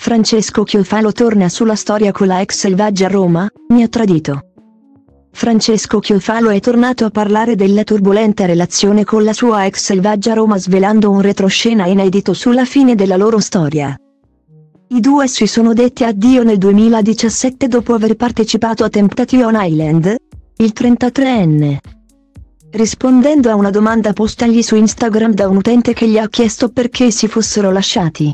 Francesco Chiofalo torna sulla storia con la ex Selvaggia Roma, mi ha tradito. Francesco Chiofalo è tornato a parlare della turbolenta relazione con la sua ex Selvaggia Roma svelando un retroscena inedito sulla fine della loro storia. I due si sono detti addio nel 2017 dopo aver partecipato a Temptation Island. Il 33enne, rispondendo a una domanda postagli su Instagram da un utente che gli ha chiesto perché si fossero lasciati,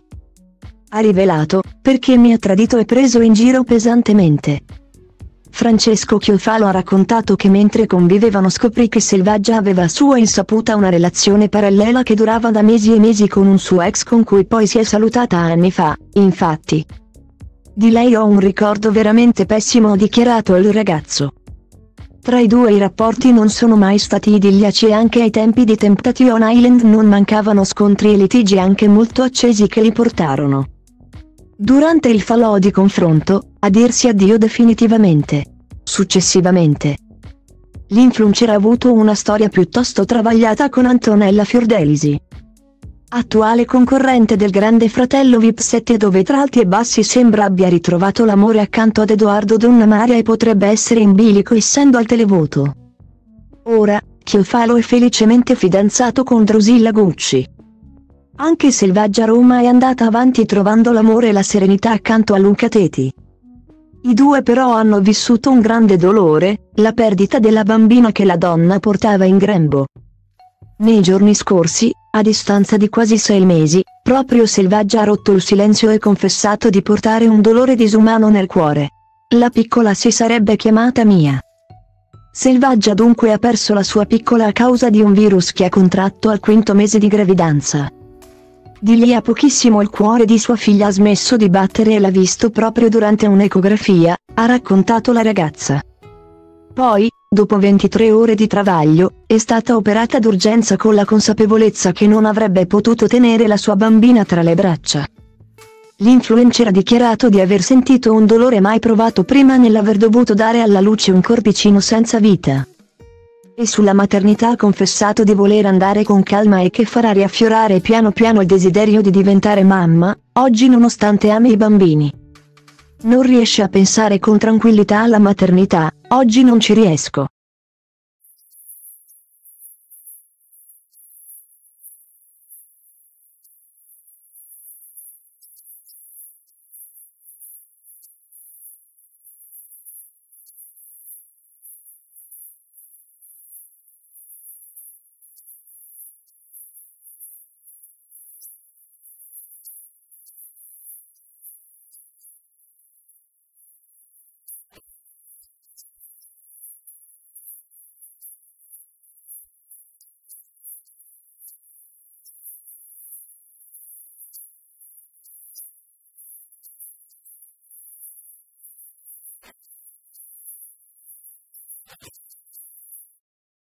ha rivelato: perché mi ha tradito e preso in giro pesantemente. Francesco Chiofalo ha raccontato che mentre convivevano scoprì che Selvaggia aveva a sua insaputa una relazione parallela che durava da mesi e mesi con un suo ex con cui poi si è salutata anni fa. Infatti, di lei ho un ricordo veramente pessimo, ha dichiarato il ragazzo. Tra i due i rapporti non sono mai stati idilliaci e anche ai tempi di Temptation Island non mancavano scontri e litigi anche molto accesi che li portarono, durante il falò di confronto, a dirsi addio definitivamente. Successivamente, l'influencer ha avuto una storia piuttosto travagliata con Antonella Fiordelisi, attuale concorrente del Grande Fratello VIP 7, dove tra alti e bassi sembra abbia ritrovato l'amore accanto ad Edoardo Donnamaria e potrebbe essere in bilico essendo al televoto. Ora, Chiofalo è felicemente fidanzato con Drusilla Gucci. Anche Selvaggia Roma è andata avanti trovando l'amore e la serenità accanto a Luca Teti. I due però hanno vissuto un grande dolore, la perdita della bambina che la donna portava in grembo. Nei giorni scorsi, a distanza di quasi 6 mesi, proprio Selvaggia ha rotto il silenzio e confessato di portare un dolore disumano nel cuore. La piccola si sarebbe chiamata Mia. Selvaggia dunque ha perso la sua piccola a causa di un virus che ha contratto al 5° mese di gravidanza. Di lì a pochissimo il cuore di sua figlia ha smesso di battere e l'ha visto proprio durante un'ecografia, ha raccontato la ragazza. Poi, dopo 23 ore di travaglio, è stata operata d'urgenza con la consapevolezza che non avrebbe potuto tenere la sua bambina tra le braccia. L'influencer ha dichiarato di aver sentito un dolore mai provato prima nell'aver dovuto dare alla luce un corpicino senza vita. E sulla maternità ha confessato di voler andare con calma e che farà riaffiorare piano piano il desiderio di diventare mamma. Oggi, nonostante ami i bambini, non riesce a pensare con tranquillità alla maternità. Oggi non ci riesco.